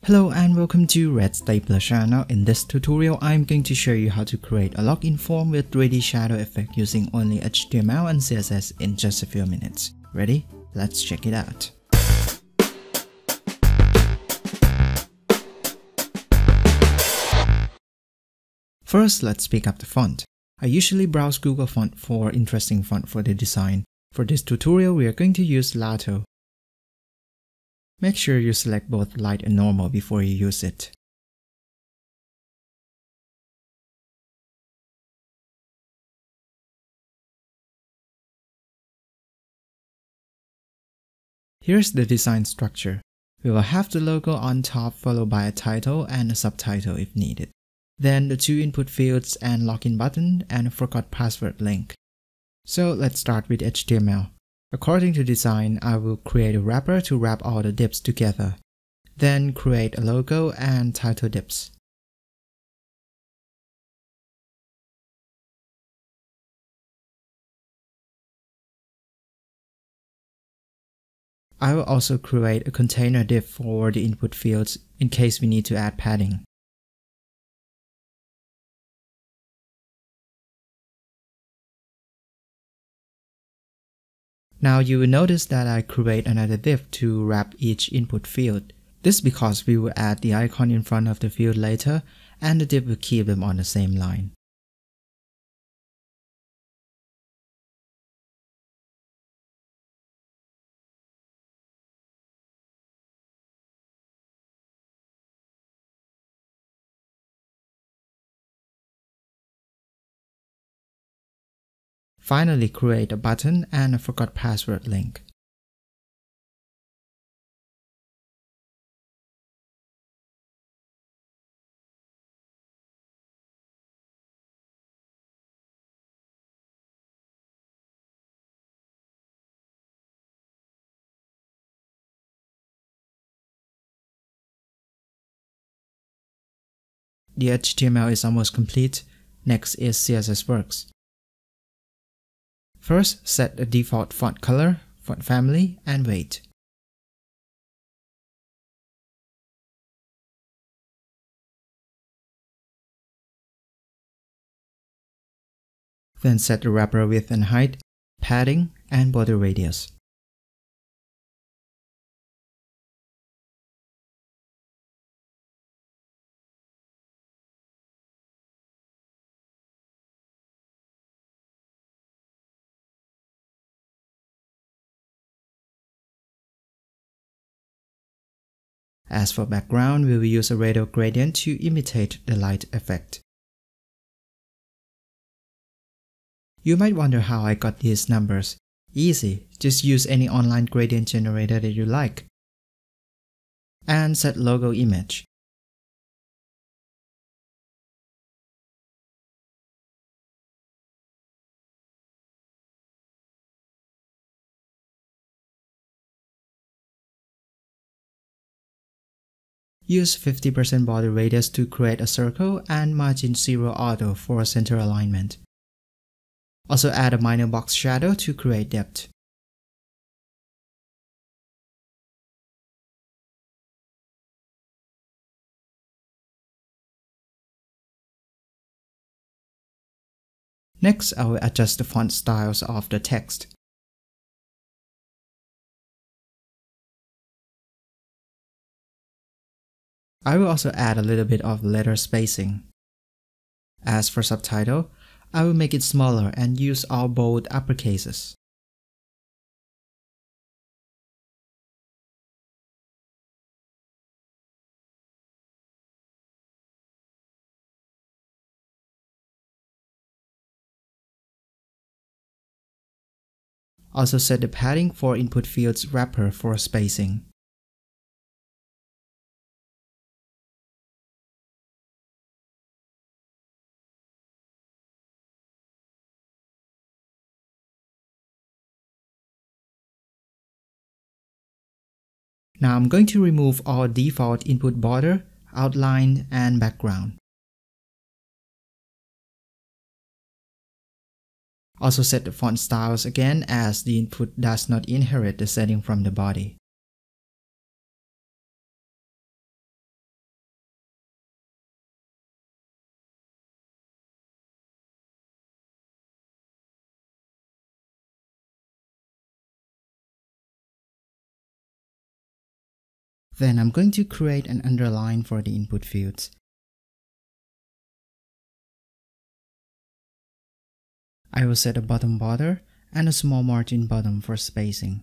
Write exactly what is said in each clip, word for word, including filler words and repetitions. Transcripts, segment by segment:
Hello and welcome to Red Stapler channel. In this tutorial, I'm going to show you how to create a login form with three D shadow effect using only H T M L and C S S in just a few minutes. Ready? Let's check it out. First, let's pick up the font. I usually browse Google Font for interesting font for the design. For this tutorial, we are going to use Lato. Make sure you select both light and normal before you use it. Here's the design structure. We will have the logo on top followed by a title and a subtitle if needed. Then the two input fields and login button and a forgot password link. So let's start with H T M L. According to design, I will create a wrapper to wrap all the divs together. Then create a logo and title divs. I will also create a container div for the input fields in case we need to add padding. Now you will notice that I create another div to wrap each input field. This is because we will add the icon in front of the field later and the div will keep them on the same line. Finally, create a button and a forgot password link. The H T M L is almost complete. Next is C S S works. First, set the default font color, font family, and weight. Then set the wrapper width and height, padding, and border radius. As for background, we will use a radial gradient to imitate the light effect. You might wonder how I got these numbers. Easy, just use any online gradient generator that you like. And set logo image. Use fifty percent border radius to create a circle and margin zero auto for center alignment. Also add a minor box shadow to create depth. Next, I will adjust the font styles of the text. I will also add a little bit of letter spacing. As for subtitle, I will make it smaller and use all bold uppercases. Also set the padding for input fields wrapper for spacing. Now I'm going to remove all default input border, outline, and background. Also set the font styles again as the input does not inherit the setting from the body. Then I'm going to create an underline for the input fields. I will set a bottom border and a small margin bottom for spacing.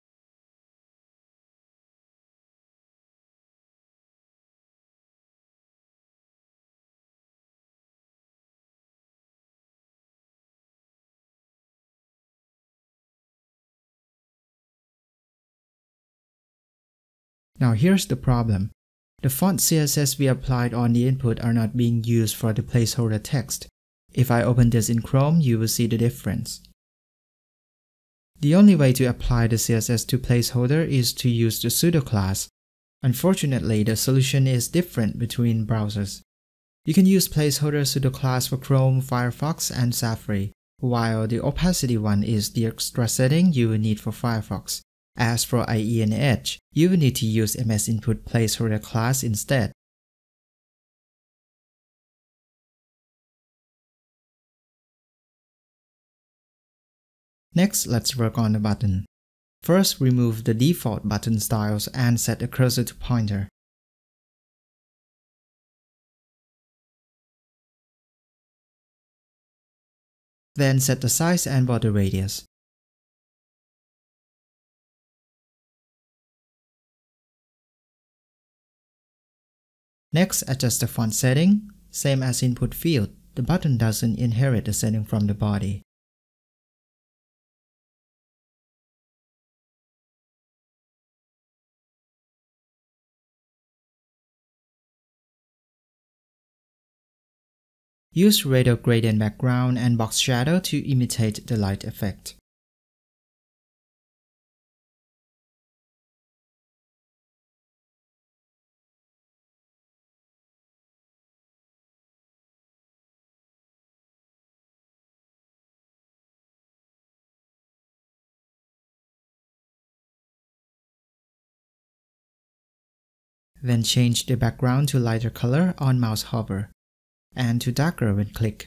Now here's the problem. The font C S S we applied on the input are not being used for the placeholder text. If I open this in Chrome, you will see the difference. The only way to apply the C S S to placeholder is to use the pseudo class. Unfortunately, the solution is different between browsers. You can use placeholder pseudo class for Chrome, Firefox, and Safari, while the opacity one is the extra setting you will need for Firefox. As for I E and Edge, you will need to use M S Input placeholder class instead. Next, let's work on the button. First, remove the default button styles and set the cursor to pointer. Then set the size and border radius. Next, adjust the font setting. Same as input field, the button doesn't inherit the setting from the body. Use radial gradient background and box shadow to imitate the light effect. Then change the background to lighter color on mouse hover, and to darker when click.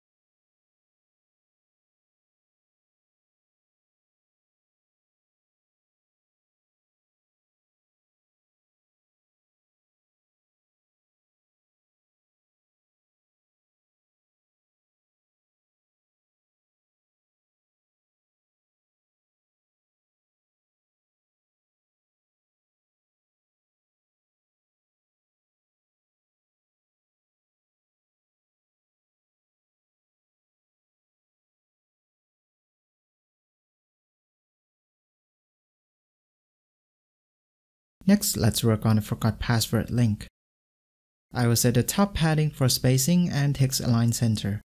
Next, let's work on the forgot password link. I will set the top padding for spacing and text align center.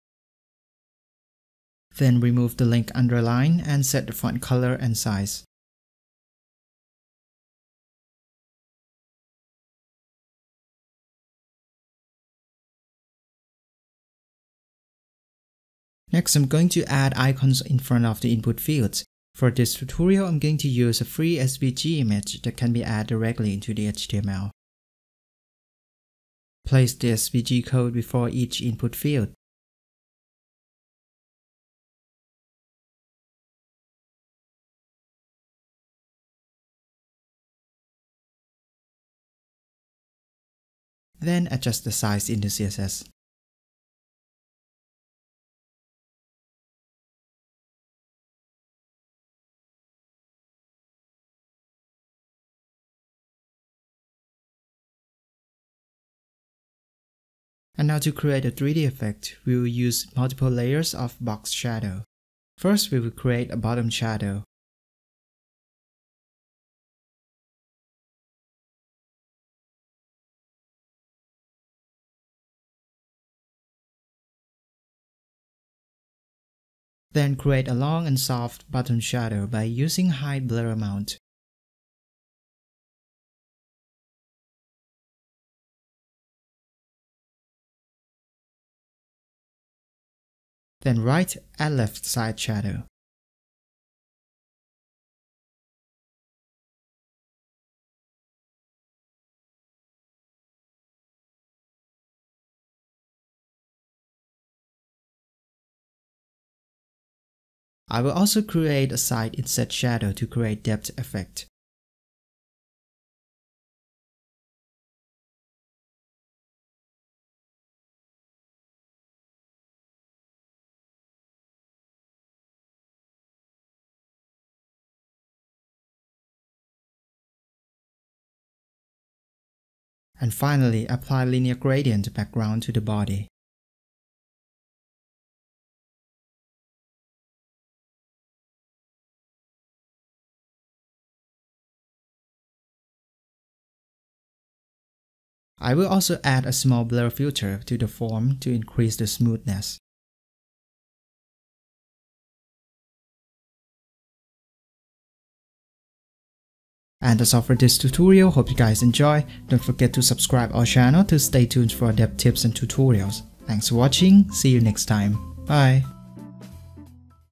Then remove the link underline and set the font color and size. Next, I'm going to add icons in front of the input fields. For this tutorial, I'm going to use a free S V G image that can be added directly into the H T M L. Place the S V G code before each input field. Then adjust the size in the C S S. And now to create a three D effect, we will use multiple layers of box shadow. First, we will create a bottom shadow. Then create a long and soft bottom shadow by using hide blur amount. Then right and left side shadow. I will also create a side inset shadow to create depth effect. And finally, apply linear gradient background to the body. I will also add a small blur filter to the form to increase the smoothness. And that's all for this tutorial. Hope you guys enjoy. Don't forget to subscribe our channel to stay tuned for depth tips and tutorials. Thanks for watching. See you next time. Bye.